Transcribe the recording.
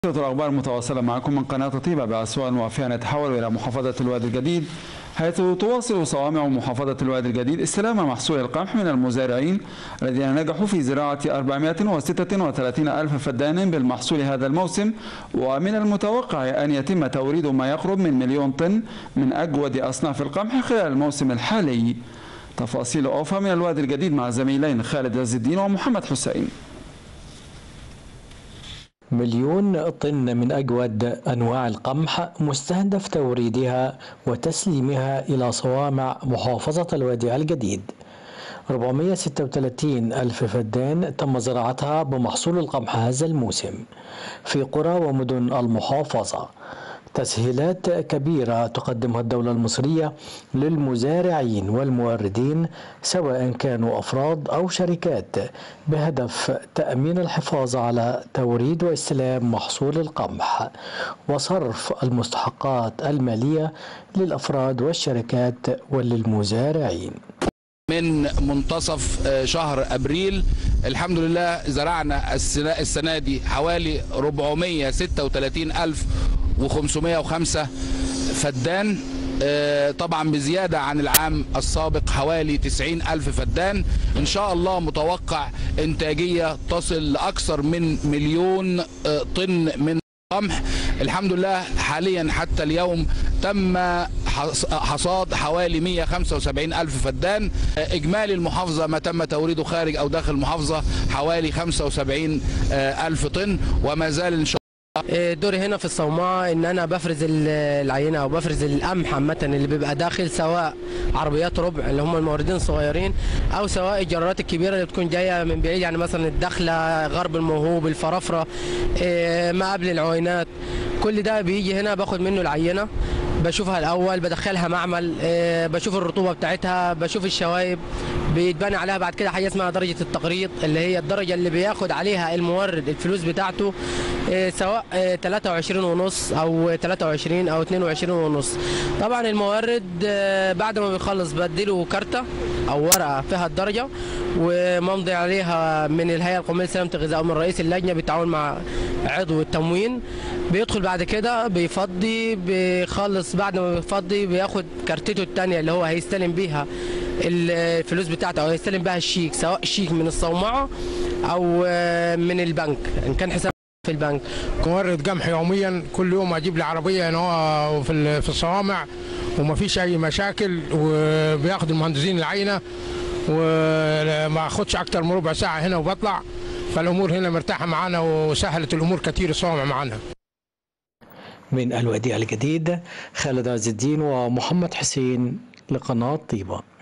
الأخبار المتواصلة معكم من قناة طيبة بأسوان، وفيها نتحول إلى محافظة الوادي الجديد، حيث تواصل صوامع محافظة الوادي الجديد استلام محصول القمح من المزارعين الذين نجحوا في زراعة 436 ألف فدان بالمحصول هذا الموسم، ومن المتوقع أن يتم توريد ما يقرب من 1,000,000 طن من أجود أصناف القمح خلال الموسم الحالي. تفاصيل أوفى من الوادي الجديد مع زميلين خالد عز الدين ومحمد حسين. 1,000,000 طن من أجود أنواع القمح مستهدف توريدها وتسليمها إلى صوامع محافظة الوادي الجديد. 436 ألف فدان تم زراعتها بمحصول القمح هذا الموسم في قرى ومدن المحافظة. تسهيلات كبيرة تقدمها الدولة المصرية للمزارعين والموردين سواء كانوا أفراد أو شركات بهدف تأمين الحفاظ على توريد واستلام محصول القمح وصرف المستحقات المالية للأفراد والشركات وللمزارعين. من منتصف شهر أبريل الحمد لله زرعنا السنة دي حوالي 436,505 فدان، طبعا بزيادة عن العام السابق حوالي 90,000 فدان. إن شاء الله متوقع إنتاجية تصل لأكثر من 1,000,000 طن من قمح. الحمد لله حاليا حتى اليوم تم حصاد حوالي 175 ألف فدان. إجمالي المحافظة ما تم توريده خارج أو داخل المحافظة حوالي 75 ألف طن، وما زال إن شاء الله. دوري هنا في الصومعة ان انا بفرز العينه او بفرز القمح عامه اللي بيبقى داخل، سواء عربيات ربع اللي هم الموردين الصغيرين او سواء الجرارات الكبيره اللي بتكون جايه من بعيد، يعني مثلا الدخله، غرب الموهوب، الفرافره، ما قبل العوينات. كل ده بيجي هنا باخد منه العينه، بشوفها الاول، بدخلها معمل، بشوف الرطوبه بتاعتها، بشوف الشوايب، بيتبنى عليها بعد كده حاجه اسمها درجه التقريط اللي هي الدرجه اللي بياخد عليها المورد الفلوس بتاعته، سواء 23.5 او 23 او 22.5. طبعا المورد بعد ما بيخلص بديله كارته او ورقه فيها الدرجه وممضي عليها من الهيئه القوميه لسلامه الغذاء ومن رئيس اللجنه بالتعاون مع عضو التموين. بيدخل بعد كده بيفضي، بيخلص بعد ما بيفضي بياخد كارتته الثانيه اللي هو هيستلم بيها الفلوس بتاعته او هيستلم بيها الشيك، سواء شيك من الصومعه او من البنك ان كان حساب في البنك. مورد قمح يوميا، كل يوم اجيب لي عربيه هنا في الصوامع وما فيش اي مشاكل، وبياخد المهندسين العينه وما اخدش اكتر من ربع ساعه هنا وبطلع. فالامور هنا مرتاحه معانا وسهلت الامور كتير الصوامع معانا. من الوادي الجديد خالد عز الدين ومحمد حسين لقناة طيبة.